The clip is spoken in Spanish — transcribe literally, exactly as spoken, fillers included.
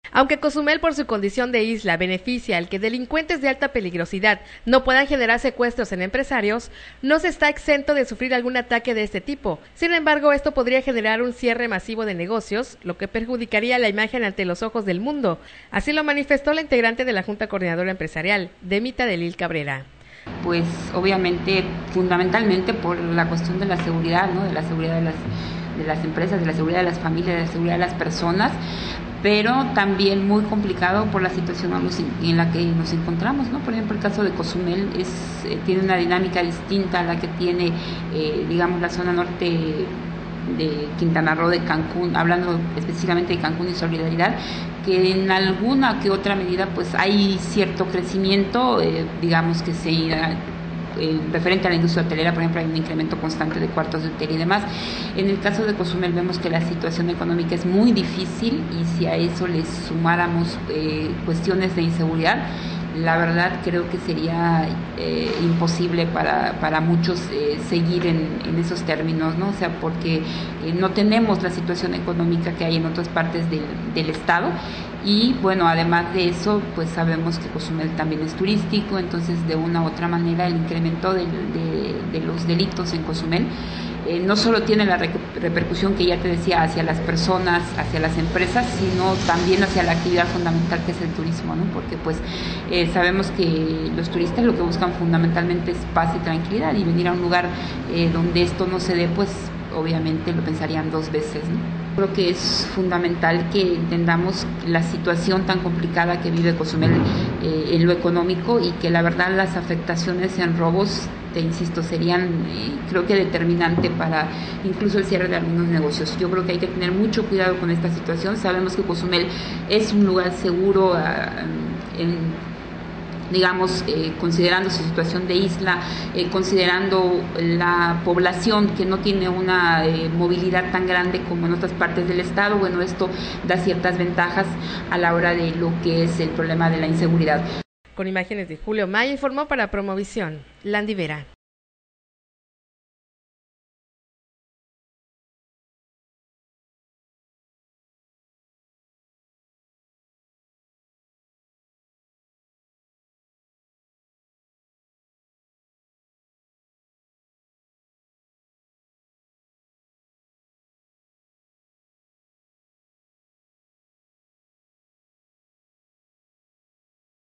Aunque Cozumel, por su condición de isla, beneficia al que delincuentes de alta peligrosidad no puedan generar secuestros en empresarios, no se está exento de sufrir algún ataque de este tipo. Sin embargo, esto podría generar un cierre masivo de negocios, lo que perjudicaría la imagen ante los ojos del mundo. Así lo manifestó la integrante de la Junta Coordinadora Empresarial, Demita Delil Cabrera. Pues obviamente, fundamentalmente por la cuestión de la seguridad, ¿no? De la seguridad de las, de las empresas, de la seguridad de las familias, de la seguridad de las personas, pero también muy complicado por la situación en la que nos encontramos, ¿no? Por ejemplo, el caso de Cozumel es, eh, tiene una dinámica distinta a la que tiene, eh, digamos, la zona norte de Quintana Roo, de Cancún, hablando específicamente de Cancún y Solidaridad, que en alguna que otra medida pues hay cierto crecimiento, eh, digamos que se irá. Eh, referente a la industria hotelera, por ejemplo, hay un incremento constante de cuartos de hotel y demás. En el caso de Cozumel vemos que la situación económica es muy difícil y si a eso le sumáramos eh, cuestiones de inseguridad, la verdad creo que sería eh, imposible para, para muchos eh, seguir en, en esos términos, ¿no? O sea, porque eh, no tenemos la situación económica que hay en otras partes del, del estado y bueno, además de eso, pues sabemos que Cozumel también es turístico, entonces de una u otra manera el incremento de, de, de los delitos en Cozumel Eh, no solo tiene la repercusión que ya te decía hacia las personas, hacia las empresas, sino también hacia la actividad fundamental que es el turismo, ¿no? Porque pues eh, sabemos que los turistas lo que buscan fundamentalmente es paz y tranquilidad y venir a un lugar eh, donde esto no se dé, pues obviamente lo pensarían dos veces, ¿no? Creo que es fundamental que entendamos la situación tan complicada que vive Cozumel eh, en lo económico y que la verdad las afectaciones en robos, te insisto, serían eh, creo que determinante para incluso el cierre de algunos negocios. Yo creo que hay que tener mucho cuidado con esta situación. Sabemos que Cozumel es un lugar seguro, uh, en digamos, eh, considerando su situación de isla, eh, considerando la población que no tiene una eh, movilidad tan grande como en otras partes del estado, bueno, esto da ciertas ventajas a la hora de lo que es el problema de la inseguridad. Con imágenes de Julio Maya, informó para Promovisión, Landy Vera.